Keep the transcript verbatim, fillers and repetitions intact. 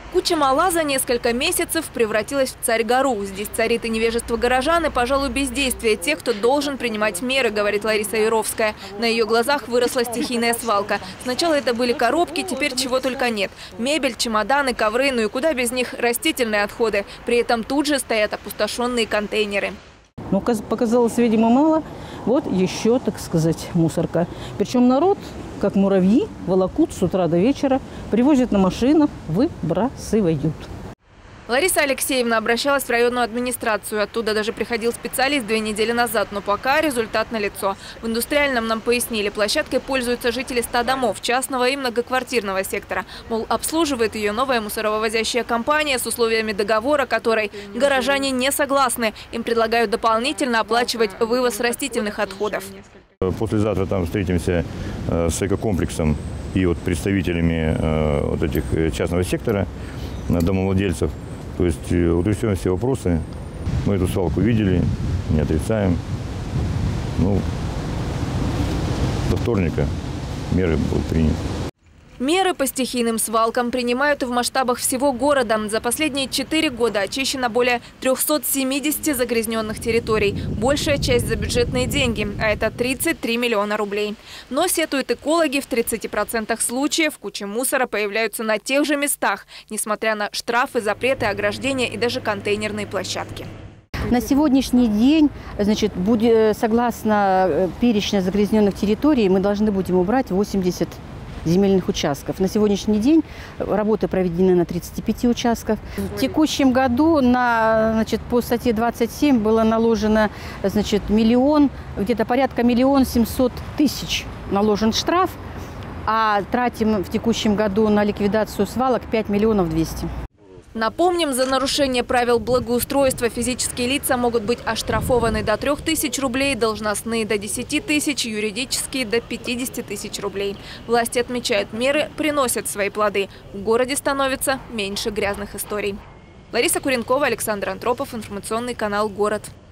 Куча-Мала за несколько месяцев превратилась в царь-гору. Здесь царит и невежество горожан, и, пожалуй, бездействие тех, кто должен принимать меры, говорит Лариса Яровская. На ее глазах выросла стихийная свалка. Сначала это были коробки, теперь чего только нет. Мебель, чемоданы, ковры, ну и куда без них растительные отходы. При этом тут же стоят опустошенные контейнеры. Ну, показалось, видимо, мало. Вот еще, так сказать, мусорка. Причем народ, как муравьи, волокут с утра до вечера, привозят на машинах, выбрасывают. Лариса Алексеевна обращалась в районную администрацию. Оттуда даже приходил специалист две недели назад. Но пока результат налицо. В индустриальном нам пояснили, площадкой пользуются жители ста домов частного и многоквартирного сектора. Мол, обслуживает ее новая мусоровозящая компания с условиями договора, которой горожане не согласны. Им предлагают дополнительно оплачивать вывоз растительных отходов. Послезавтра там встретимся с экокомплексом и вот представителями вот этих частного сектора, домовладельцев. То есть утрясем все вопросы. Мы эту свалку видели, не отрицаем. Ну, до вторника меры будут приняты. Меры по стихийным свалкам принимают и в масштабах всего города. За последние четыре года очищено более трёхсот семидесяти загрязненных территорий. Большая часть за бюджетные деньги, а это тридцать три миллиона рублей. Но, сетуют экологи, в тридцати процентах случаев кучи мусора появляются на тех же местах, несмотря на штрафы, запреты, ограждения и даже контейнерные площадки. На сегодняшний день, значит, будет, согласно перечня загрязненных территорий, мы должны будем убрать восемьдесят земельных участков. На сегодняшний день работы проведены на тридцати пяти участках. В текущем году на, значит, по статье двадцать семь было наложено, значит, миллион, где-то порядка миллион семьсот тысяч наложен штраф, а тратим в текущем году на ликвидацию свалок пять миллионов двести. Напомним, за нарушение правил благоустройства физические лица могут быть оштрафованы до трёх тысяч рублей, должностные до десяти тысяч, юридические до пятидесяти тысяч рублей. Власти отмечают, меры приносят свои плоды. В городе становится меньше грязных историй. Лариса Куренкова, Александр Антропов, информационный канал «Город».